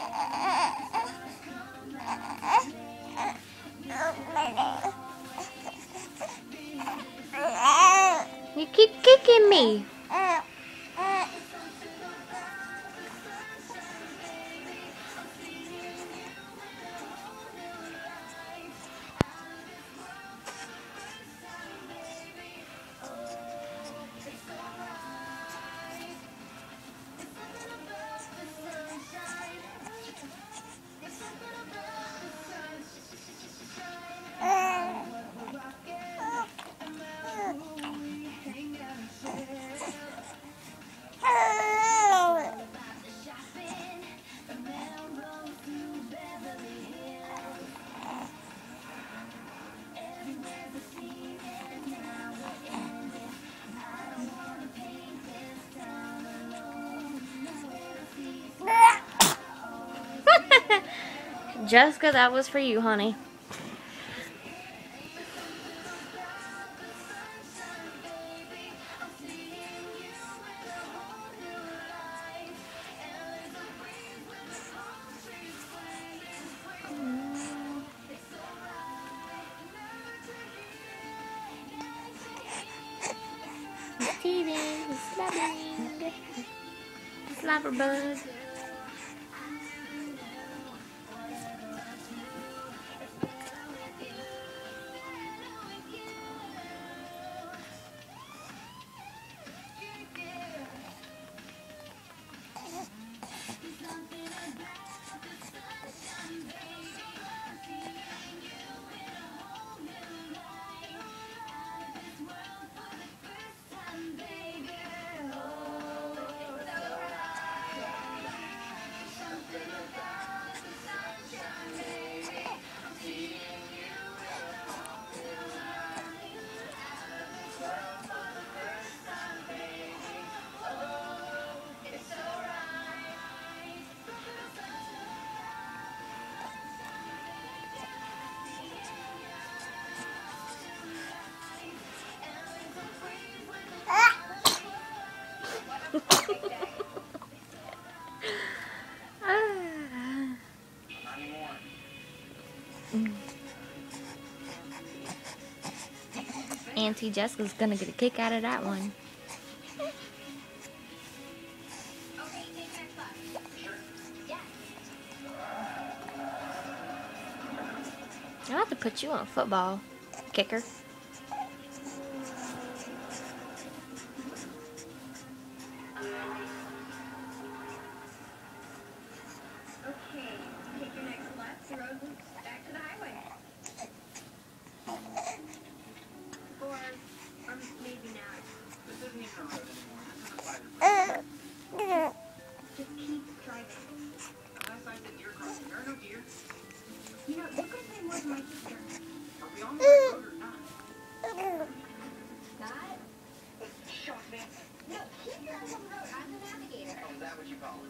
You keep kicking me. Jessica, that was for you, honey. He's teething, he's slapping. Slapper bug. Auntie Jessica's gonna get a kick out of that one. I'll have to put you on football, kicker. Just keep driving. Unless I said deer crossing. There are no deer. You know, you could pay more than my sister. Are we on the right road or not? Not? Shock me. No, keep your eyes on the road. I'm the navigator. Oh, is that what you call it?